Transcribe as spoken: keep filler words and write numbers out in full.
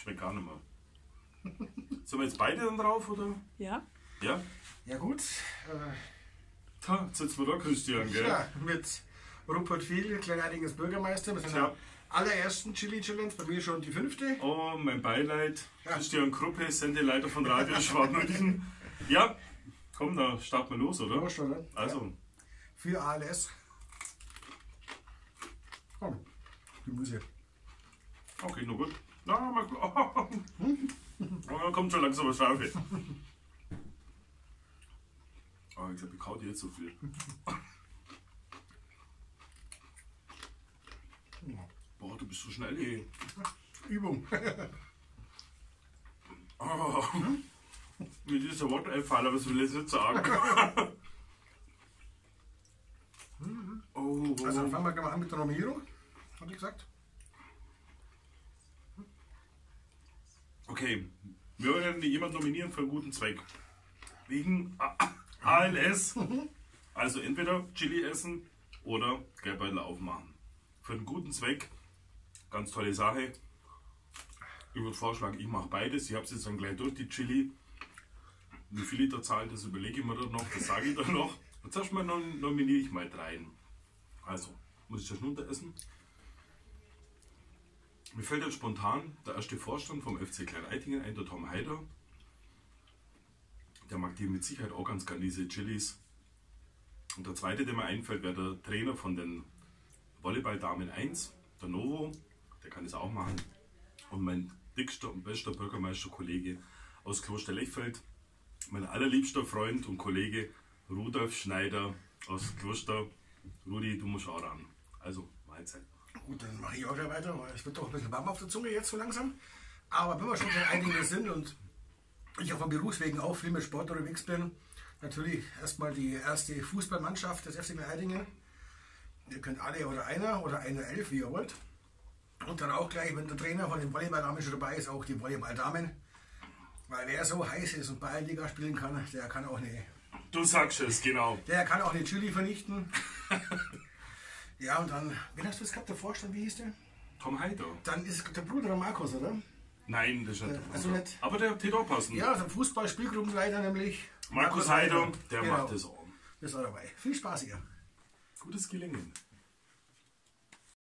Schmeckt gar nicht mehr. Sollen wir jetzt beide dann drauf, oder? Ja. Ja? Ja gut. Äh, Da, jetzt sitzen wir da, Christian, gell? ja, mit Rupert Viel, Kleinheiliges Bürgermeister, mit seiner Ja. allerersten Chili-Challenge, bei mir schon die fünfte. Oh, mein Beileid. Ja. Christian Kruppe, Sendeleiter von Radio Schwabenmünchen. Ja, komm, da starten wir los, oder? Prost, oder? Also, Ja. Für A L S. Komm, Gemüse. okay, nur gut. Na, mal, oh, oh, da kommt schon langsam was Scharfe. Oh, ich glaube, ich kau dir jetzt so viel. Boah, du bist so schnell, ey. Übung. Oh, mir ist der Wort einfallen, aber das will ich jetzt nicht sagen. Oh, Also dann fangen wir gleich mal an mit der Nominierung, hatte ich gesagt. okay, wir werden jemanden nominieren für einen guten Zweck. Wegen A L S. Also entweder Chili essen oder Geldbeutel aufmachen. Für einen guten Zweck, ganz tolle Sache. Ich würde vorschlagen, ich mache beides. Ich habe es jetzt dann gleich durch, die Chili. Wie viel Liter zahlen, das überlege ich mir dann noch, das sage ich dann noch. Und zuerst mal nom- nominiere ich mal dreien. Also, muss ich das runter essen? Mir fällt jetzt spontan der erste Vorstand vom F C Klein-Eitingen ein, der Tom Heider. Der mag die mit Sicherheit auch ganz gern, diese Chilis. Und der zweite, der mir einfällt, wäre der Trainer von den Volleyball-Damen eins, der Novo. Der kann es auch machen. Und mein dickster und bester Bürgermeisterkollege aus Kloster Lechfeld, mein allerliebster Freund und Kollege Rudolf Schneider aus Kloster. Rudi, du musst auch ran. Also, Mahlzeit. Gut, dann mache ich auch gleich weiter, weil es wird doch ein bisschen warm auf der Zunge jetzt so langsam. Aber wenn wir schon bei einigen sind und ich auch von Berufswegen auch viel mit Sport unterwegs bin, natürlich erstmal die erste Fußballmannschaft des F C Klein-Eitingen. Ihr könnt alle oder einer oder eine Elf, wie ihr wollt. Und dann auch gleich, wenn der Trainer von den Volleyballdamen schon dabei ist, auch die Volleyballdamen. Weil wer so heiß ist und Bayernliga spielen kann, der kann auch eine, Du sagst es, genau. der kann auch eine Chili vernichten. Ja, und dann, wen hast du jetzt gehabt, der Vorstand, wie hieß der? Tom Heider. Dann ist es der Bruder der Markus, oder? Nein, das ist nicht Äh, der also Bruder. nicht- Aber der hätte auch passen. Ja, der Fußball-Spielgruppenleiter nämlich. Markus Heider, der Genau. macht das auch. Ist auch dabei. Viel Spaß hier. Gutes Gelingen.